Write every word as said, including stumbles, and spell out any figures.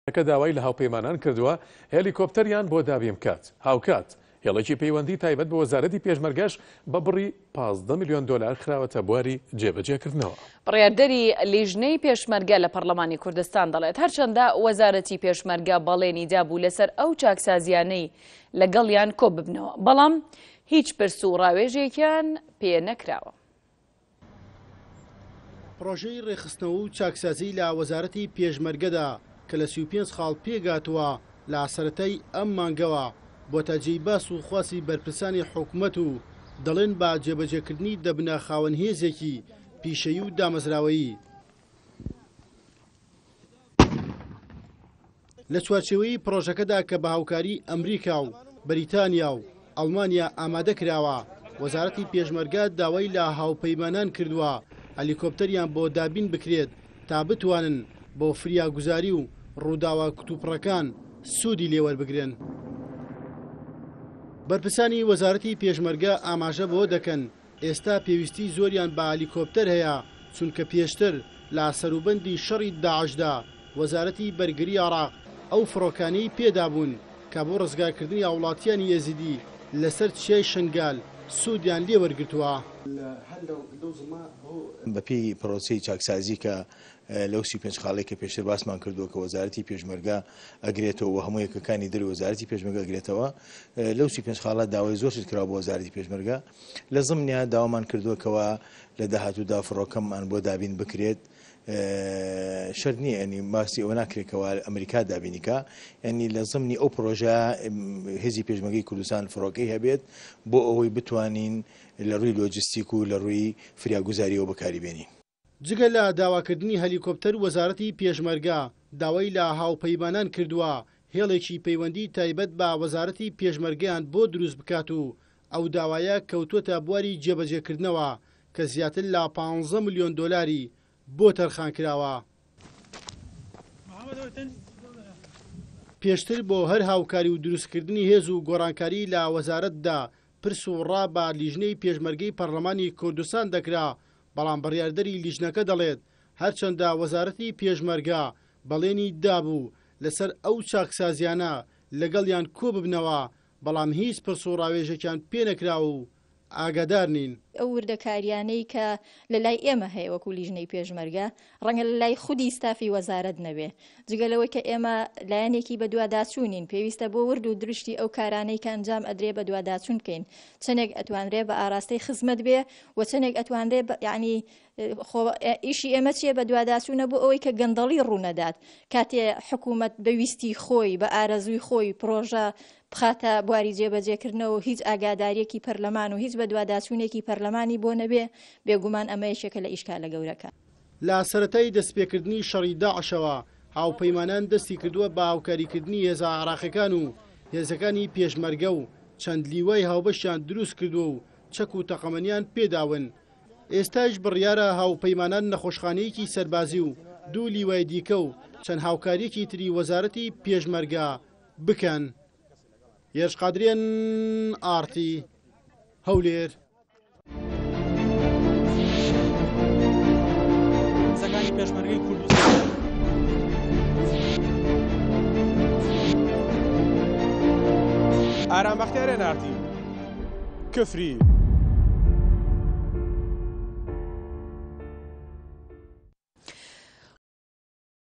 کە داوای لە هاوپەیمانان کردووە هێلیکۆپتەریان بۆ دابیم بکات. هاوکات هێڵێکی پەیوەندی تایبەت بە وەزارەتی پێشمەرگەش بە بڕی پانزدە میلیۆن دۆلار خراوەتە بواری جێبەجێکردنەوە. بڕیاردەری لیژنەی پێشمەرگە لە پەرلەمانی کوردستان دەڵێت هەرچەندە وەزارەتی پێشمەرگە بەڵێنی دابوو لەسەر ئەو چاکسازیانەی لەگەڵیان کۆ ببنەوە، بەڵام هیچ پرس و ڕاوێژێکیان پێ نەکراوە. پرۆژەی ڕێخستنەوە و چاکسازی لە وەزارەتی پێشمەرگەدا کە لە سی و پێنج خاڵ پێگاتووە لە سەرەتای ئەم مانگەوە بۆ تاجێی باس و خواسی بەرپرسانی حکوومەت و دەڵێن با جێبەجێکردنی دەبنە خاوەن هێزێکی پیشەیی و دامەزراوەیی. لە چوارچێوەی پرۆژەکەدا کە بە هاوکاری ئەمریکا و بەریتانیا و ئەڵمانیا ئامادە کراوە، وەزارەتی پێشمەرگە داوای لە هاوپەیمانان کردووە هەلیکۆپتەریان بۆ دابین بکرێت تا بتوانن بۆ فریاگوزاری و ڕووداوە کتوپڕەکان سوودی لێوەربگرن. بەرپرسانی وەزارەتی پێشمەرگە ئاماژە بۆ دەکەن ئێستا پێویستی زۆریان بە هەلیکۆپتەر هەیە، چونکە پێشتر لە سەروبەندی شەڕی داعشدا وەزارەتی بەرگری عێراق ئەو فڕۆکانەی پێدابوون کە بۆ ڕزگارکردنی هاوڵاتیانی یەزیدی لەسەر چیای شنگال سوودیان لێوەرگرتووە. بەپێی پرۆسەی چاکسازی کە لەو سی پێنج خاڵێک کە پێشتر باسمان کردووە کە وەزارەتی پێشمەرگە ئەگرێتەوە و هەموو یەکەکانی دەری وەزارەتی پێشمەرگە ئەگرێتەوە، لەو سی پێنج خاڵە داوای زۆرشت کراوە بۆ وەزارەتی پێشمەرگە. لە زمنیا داوامان کردووەکەوە لە داهاتوودا فڕۆکەممان بۆ دابین بکرێت. شەرت نییە ینی ماسی ئەوە ناکرێتەوە ئەمریکا دابینیکە، ینی لە زمنی ئەو پرۆژە هێزی پێشمەرگەی کوردستان فڕۆکەی هەبێت بۆ ئەوەی بتوانین لە ڕووی لۆجستیک و لە ڕووی فریاگوزاریەوە بەکاریبێنین. جگە لە داواکردنی هەلیکۆپتەر وەزارەتی پێشمەرگە داوای لە هاوپەیمانان کردووە هێڵێکی پەیوەندی تایبەت بە وەزارەتی پێشمەرگەیان بۆ دروست بکات و ئەو داوایە کەوتووەتە بواری جێبەجێکردنەوە کە زیاتر لە پانزدە میلیۆن دۆلاری بۆ تەرخان کراوە. پێشتر بۆ هەر هاوکاری و دروستکردنی هێز و گۆڕانکاری لە وەزارەتدا پرس و ڕا بە لیژنەی پێشمەرگەی پەرلەمانی کوردستان دەکرا، بەڵام بڕیاردەری لیژنەکە دەڵێت هەرچەندە وەزارەتی پێشمەرگە بەڵێنی دابوو لەسەر ئەو چاکسازیانە لەگەڵیان کۆ ببنەوە، بەڵام هیچ پرس و ڕاوێژێکیان پێ نەکراوە و ئاگادار نین. ئەو وردەکاریانەی کە لە لای ئێمە هەیە وەکو لیژنەی پێشمەرگە ڕەنگە لە لای خودی ستافی وەزارەت نەبێ، جگەلەوەی کە ئێمە لایەنێکی بە دوواداچوونین پێویستە بۆ ورد و درشتی ئەو کارانەی کە ئەنجام ئەدرێ بە دوواداچوون بکەین، چەندێک ئەتوانرێ بە ئاراستەی خزمەت بێ و چەندێک ئەتوانرێ یعنی ئیشی ئێمە چیە بە دوواداچوونە بۆ ئەوەی کە گەندەڵی ڕوونەدات کاتێ حکوومەت بەویستی خۆی بە ئارەزووی خۆی پرۆژە بخاتە بواری جێبەجێکردنەوە و هیچ ئاگاداریەکی پەرلەمان و هیچ بە دوواداچوونێکی پەرلەمانی بۆ نەبێ، بێگومان ئەمە یەکێکە لە ئیشکالە گەورەکە. لە سەرەتای دەستپێکردنی شەڕی داعشەوە هاوپەیمانان دەستی کردووە بە هاوکاریکردنی هێزە عێراقیەکان و هێزەکانی پێشمەرگە و چەند لیوای هاوبەشیان دروست کردووە و چەک و تەقەمەنیان پێداون. ئێستاش بڕیارە هاوپەیمانان نەخۆشخانەیەکی سەربازی و دوو لیوای دیکە و چەند هاوکاریەکی تری وەزارەتی پێشمەرگە بکەن. یەشقادرێن ئارتی هەولێر. سەکانی پێشمەرگەی کوردستان ئارام بەختیارێن ئارتی کفری